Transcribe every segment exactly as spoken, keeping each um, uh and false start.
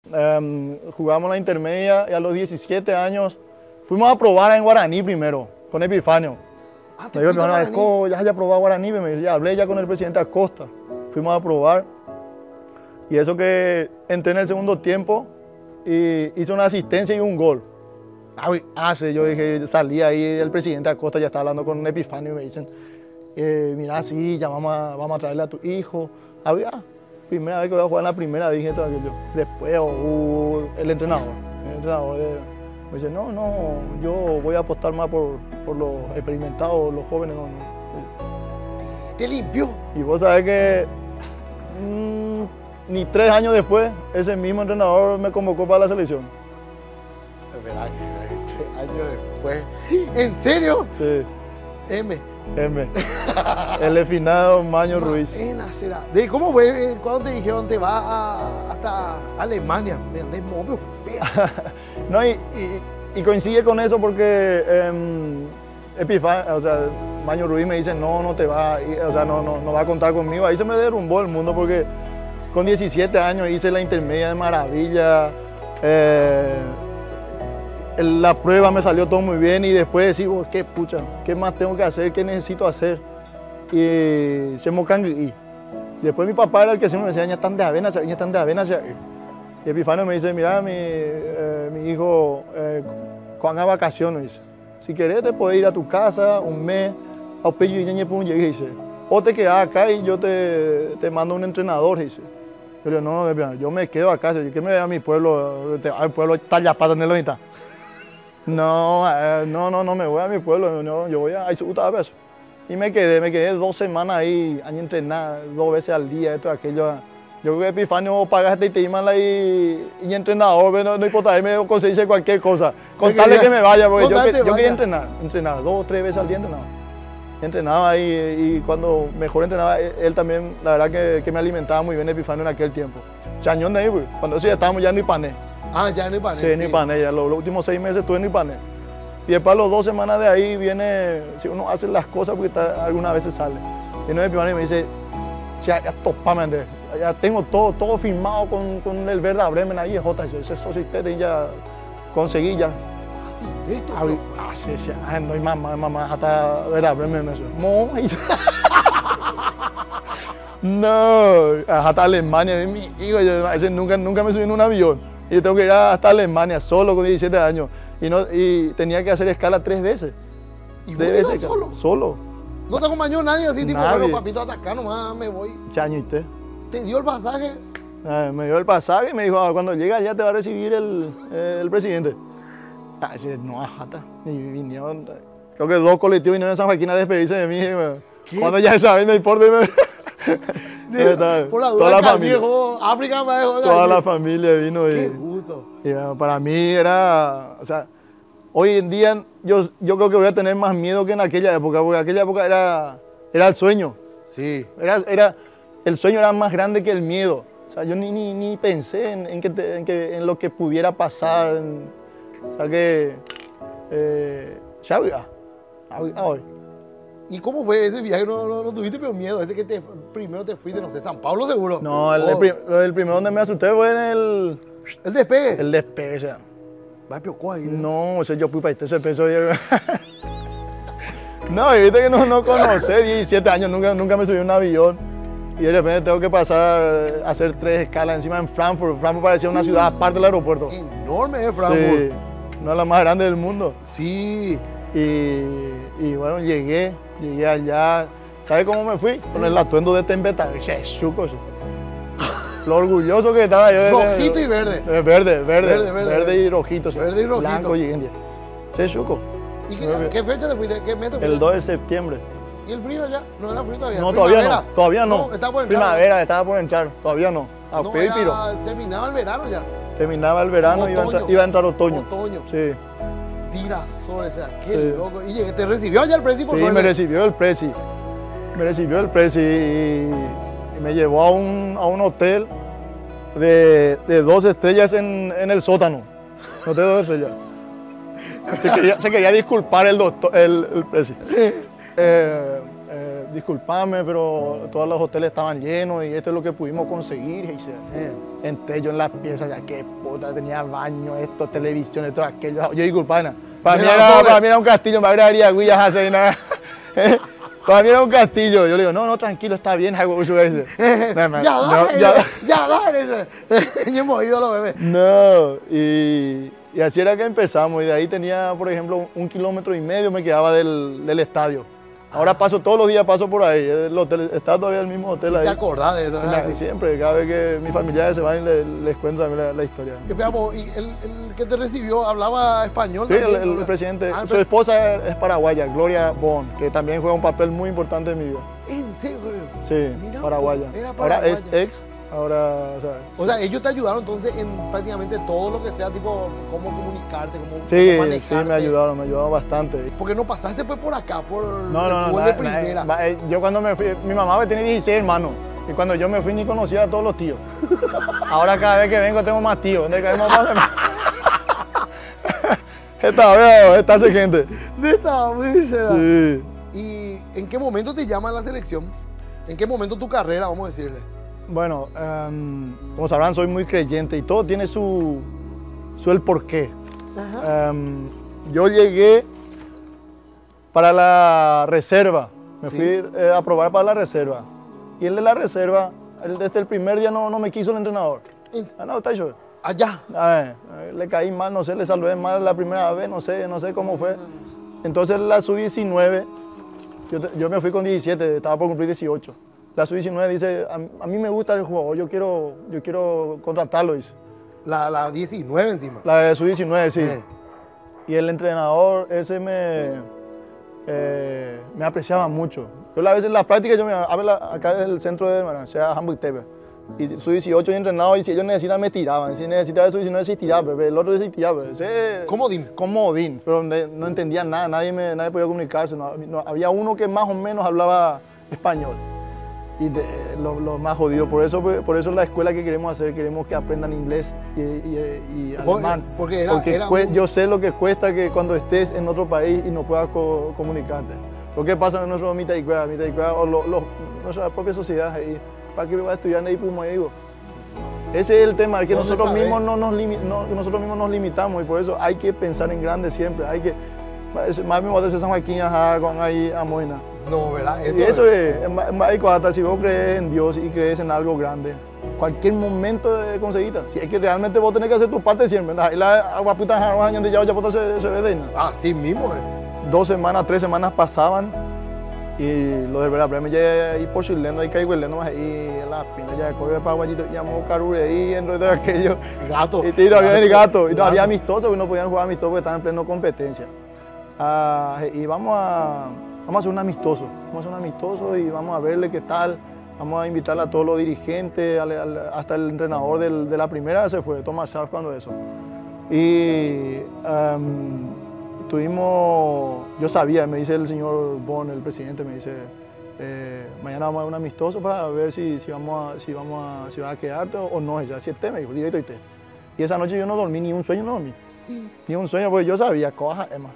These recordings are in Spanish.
Um, jugamos la intermedia y a los diecisiete años fuimos a probar en Guaraní primero, con Epifanio. Ah, me dijo, Epifanio, ya haya probado Guaraní, me dijo, ya hablé ya con el presidente Acosta. Fuimos a probar. Y eso que entré en el segundo tiempo y hice una asistencia y un gol. Hace, yo dije, salí ahí, el presidente Acosta ya está hablando con Epifanio y me dicen, eh, mira, sí, ya vamos a, vamos a traerle a tu hijo. Había, primera vez que voy a jugar en la primera, dije todo aquello. Después uh, el entrenador, el entrenador de, me dice, no, no, yo voy a apostar más por, por los experimentados, los jóvenes. No, no. ¿Te limpió? Y vos sabés que mmm, ni tres años después, ese mismo entrenador me convocó para la selección. Es verdad que tres años después. ¿En serio? Sí. M. M. El finado Maño Ruiz. Será. ¿De cómo fue cuando te dijeron te vas a, hasta Alemania? ¿De dónde No, y, y, y coincide con eso porque eh, Epifan, o sea, Maño Ruiz me dice no, no te va, o sea, no, no, no va a contar conmigo. Ahí se me derrumbó el mundo porque con diecisiete años hice la intermedia de maravilla. Eh, La prueba me salió todo muy bien y después decimos, qué pucha, qué más tengo que hacer, qué necesito hacer. Y se me cangui. Después mi papá era el que siempre me decía, ya están de avena, ya están de avena. Y Epifanio me dice, mira, mi, eh, mi hijo, eh, cuando haga vacaciones, dice, si querés te puedes ir a tu casa un mes, a Pello y Ñeñe Punye, dice, o te quedas acá y yo te, te mando un entrenador, dice. Yo le digo, no, yo me quedo acá, yo que me vea a mi pueblo, al pueblo está ya para tenerlo ahorita. No, eh, no, no, no me voy a mi pueblo, no, yo voy a Aizúta a veces. Y me quedé, me quedé dos semanas ahí, año entrenar, dos veces al día, esto, aquello. Yo creo que Epifanio pagaste y te iban y, y entrenador, no, no importa, ahí me conseguí cualquier cosa. Contarle que me vaya, porque yo, que, yo quería entrenar, entrenar, dos o tres veces al día entrenaba. Entrenaba ahí y cuando mejor entrenaba, él también, la verdad que, que me alimentaba muy bien Epifanio en aquel tiempo. Chañón de ahí, cuando eso ya estábamos ya en Ipané. Ah, ya en Ipané. Sí, en Ipané, ya los, los últimos seis meses estuve en Ipané. Y después a las dos semanas de ahí viene, si uno hace las cosas porque está, algunas veces sale. Viene de Ipané y me dice, ya, ya topame, ya tengo todo, todo firmado con, con el Werder Bremen ahí, J, ese societe y ya conseguí ya. ¿Esto? Ah, sí, sí, ah, no hay mamá, mamá, hasta Werder Bremen me dice, no, no, hasta Alemania, mi hijo, yo, nunca, nunca me subí en un avión. Y yo tengo que ir hasta Alemania solo con diecisiete años. Y, no, y tenía que hacer escala tres veces. ¿Y vos ibas solo? Solo. ¿No te acompañó nadie así, tipo, nadie. bueno, papito, hasta acá nomás me voy? Chañiste. ¿Te dio el pasaje? Eh, me dio el pasaje y me dijo, ah, cuando llegas ya te va a recibir el, eh, el presidente. Ah, yo, no, ajata. Y vinieron, creo que dos colectivos vinieron a San Joaquín a despedirse de mí. ¿Qué? Cuando ya saben, no importa. De, por la duda, toda la familia, viejo, África, me dejó, toda la familia vino. Qué y, gusto. Y bueno, para mí era, o sea, hoy en día yo, yo creo que voy a tener más miedo que en aquella época, porque en aquella época era, era el sueño. Sí. Era, era, el sueño era más grande que el miedo. O sea, yo ni, ni, ni pensé en, en, que te, en, que, en lo que pudiera pasar. En, o sea que, eh, ya había, había hoy. ¿Y cómo fue ese viaje? ¿No, no, no tuviste pero miedo? Ese que te, primero te fuiste, no sé, San Pablo seguro. No, el, oh. el, prim, el primero donde me asusté fue en el... ¿El despegue? El despegue, o sea. ¿Va a ahí? No, o sea, yo fui para este ese peso. No, y viste que no, no conocé, diecisiete años, nunca, nunca me subí a un avión. Y de repente tengo que pasar a hacer tres escalas encima en Frankfurt. Frankfurt parecía una ciudad aparte del aeropuerto. Enorme es Frankfurt. Sí, una de las más grandes del mundo. Sí. Y, y bueno, llegué, llegué allá. ¿Sabes cómo me fui? Con el atuendo de Tempeta. Lo orgulloso que estaba yo. Rojito y verde. Verde, verde, verde, verde, verde, verde y rojito. Sí. Verde y rojito. Blanco y india. Sí, chuco. ¿Y qué, qué fecha te fuiste? ¿Qué mes te fuiste? El dos de septiembre. ¿Y el frío allá? ¿No era frío todavía? No, todavía no, todavía no. No, estaba por entrar. Primavera, estaba por entrar, todavía no. A no, Pípiro. Terminaba el verano ya. Terminaba el verano y iba a entrar, iba a entrar otoño. Otoño. Sí. Tirazones, o sea, qué sí. loco. ¿Y te recibió allá el presi por Sí, suerte? me recibió el presi. Me recibió el presi y, y me llevó a un, a un hotel de, de dos estrellas en, en el sótano. No te dos estrellas. Se quería, se quería disculpar el doctor, el, el presi. Eh, eh, disculpame, pero todos los hoteles estaban llenos y esto es lo que pudimos conseguir. Y dice, Eh. entré yo en las piezas, ya que puta, tenía baño, esto, televisión, esto, aquello. Yo disculpame, para, mí Mira, era, pobre. para mí era un castillo, me agregaría Guillas hace nada. Para mí era un castillo. Yo le digo, no, no, tranquilo, está bien, hago uso ese. ya No, dale, ya- ya dale. Ya hemos ido los bebés. No, y, y así era que empezamos. Y de ahí tenía, por ejemplo, un, un kilómetro y medio me quedaba del, del estadio. Ahora paso todos los días, paso por ahí. El hotel, está todavía el mismo hotel ¿Te ahí. acordás de eso? ¿verdad? Na- Siempre, cada vez que mis familiares se van, les, les cuento también la, la historia. Esperamos, ¿y el, el que te recibió hablaba español? Sí, el, también, el ¿no? presidente, Ah, el su pres- esposa es paraguaya, Gloria Bon, que también juega un papel muy importante en mi vida. ¿En serio? Sí, Mira, paraguaya. era Ahora es paraguaya. ex, ahora, o sea, O sea, ellos te ayudaron entonces en prácticamente todo lo que sea, tipo, cómo comunicarte, cómo, sí, cómo sí, manejarte. me ayudaron, me ayudaron bastante. Porque no pasaste pues por acá, por No, el no, no, fútbol na- de na- primera. va- eh, yo cuando me fui, mi mamá tiene dieciséis hermanos, y cuando yo me fui ni conocía a todos los tíos. Ahora cada vez que vengo tengo más tíos, ¿dónde caemos más? Esta vez, esta hace gente. Sí, estaba muy chévere. Sí. ¿Y en qué momento te llaman a la selección? ¿En qué momento tu carrera, vamos a decirle? Bueno, em, como sabrán, soy muy creyente y todo tiene su, su el porqué. Ajá. Em, yo llegué para la reserva, me Sí. fui eh, a probar para la reserva. Y el de la reserva, el- desde el primer día no, no me quiso el entrenador. En- Ah, no, está hecho. Allá. A ver, eh, le caí mal, no sé, le salvé mal la primera vez, no sé, no sé cómo fue. Entonces la sub diecinueve, yo, te- yo me fui con diecisiete, estaba por cumplir dieciocho. La sub diecinueve dice, a, a mí me gusta el jugador, yo quiero, yo quiero contratarlo, dice. La, la diecinueve encima. La de sub diecinueve, sí. Eh. Y el entrenador ese me, eh, me apreciaba mucho. Yo a veces en la práctica, yo me hablo acá en el centro de Maran, sea Hamburg Tepe. Y sub dieciocho y entrenado, y si ellos necesitan me tiraban. Si necesitaba sub diecinueve, se tiraba, el otro se tiraba. Ese- Comodín. Comodín, pero ne- no entendían nada, nadie, me, nadie podía comunicarse. No, no- había uno que más o menos hablaba español. Y de- lo, lo más jodido, por eso, por eso la escuela que queremos hacer, queremos que aprendan inglés y, y- y Porque- alemán. porque era- Porque era cue- un- yo sé lo que cuesta que cuando estés en otro país y no puedas co- comunicarte. Lo que pasa en nuestro mitad y cueva, mitad y cueva, o lo- lo- nuestra propia sociedad ahí, para que va a estudiar ahí, pues, como digo. Ese es el tema, que ¿Dónde nosotros sabes? mismos, no nos limi- no- nosotros mismos nos limitamos y por eso hay que pensar en grande siempre. Hay que, más mismo de San Joaquín, ajá, con ahí a Moina. No, ¿verdad? Y eso es, en ma- en Maricoata, si vos crees en Dios y crees en algo grande, cualquier momento de conseguirte. Si es que realmente vos tenés que hacer tu parte siempre, ¿verdad? Y la agua puta años de ya ya puta se se ve de nada. Ah, sí mismo, eh. Dos semanas, tres semanas pasaban y lo del verdad, me ya ahí por chileno, ahí caigo el leno más ahí en la pina ya de correr para guayito, llamó Carure ahí en de aquello. Gato. Y, y todavía el gato, y todavía Gato. amistoso, porque no podían jugar amistoso porque estaban en pleno competencia. Ah, y vamos a, vamos a hacer un amistoso, vamos a hacer un amistoso y vamos a verle qué tal. Vamos a invitar a todos los dirigentes, al- al- hasta el entrenador del- de la primera se fue, Thomas Schaaf, cuando eso. Y em, tuvimos, yo sabía, me dice el señor Bon, el presidente, me dice, eh, mañana vamos a dar un amistoso para ver si, si, vamos, a, si, vamos a, si vas a quedarte o, o no. Ya, si esté, me dijo, directo y te. Y esa noche yo no dormí, ni un sueño no dormí. Ni un sueño, porque yo sabía, coja, Emma.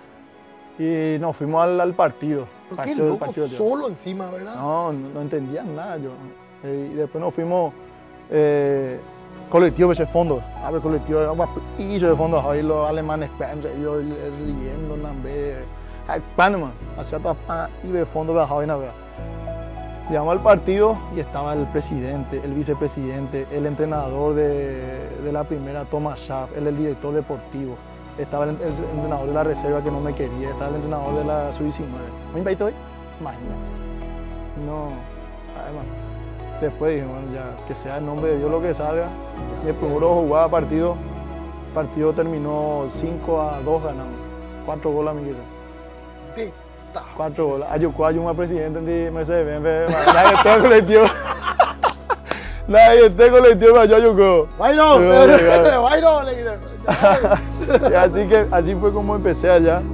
Y nos fuimos al, al partido. Pero qué partido, loco, partido, tío. solo encima, ¿verdad? No, no, no entendía nada yo. Eh, y después nos fuimos eh, colectivo de ese fondo. A ver, colectivo de agua y de fondo. Ahí los alemanes, yo riendo, nambe. Panamá, hacia atrás, y de fondo bajaba y nada. Llegamos al partido y estaba el presidente, el vicepresidente, el entrenador de, de la primera, Thomas Schaaf, él el director deportivo. Estaba el, el entrenador de la reserva que no me quería, estaba el entrenador de la sub diecinueve. ¿Me invitó hoy? Mañana. No, además. Después dije, bueno, ya, que sea el nombre de Dios lo que salga. Y el primero jugaba partido, el partido terminó cinco a dos ganamos. Cuatro goles a mi guisa. Teta. Cuatro goles. Ayucó a un presidente de Mercedes-Benz. Nadie está colectivo. Nadie está colectivo para Ayucó. Byron, Pero, Byron, le dije. Y así, que, así fue como empecé allá.